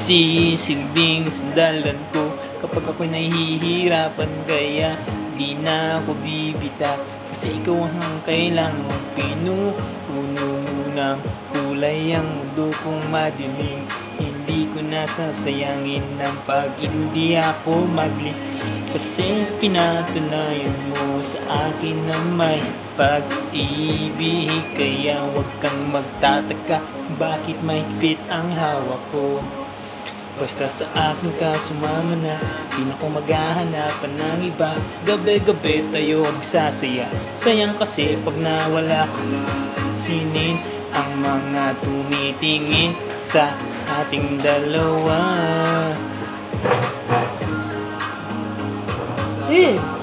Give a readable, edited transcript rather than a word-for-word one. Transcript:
Magsisilbing sandalan ko kapag ako'y nahihirapan. Kaya di na ako bibita, kasi ikaw ang kailangan. Pinupuno mo ng kulay ang mundo kong madilim. Hindi ko nasasayangin ng pag hindi ako magli, kasi pinatunayan mo sa akin na may pag-ibig. Kaya huwag kang magtataka bakit mahigpit ang hawak ko. Basta sa akin ka sumama na, di na ko maghahanapan ng iba. Gabi-gabi tayo magsasaya, sayang kasi pag nawala ka. Sinin ang mga tumitingin sa ating dalawa.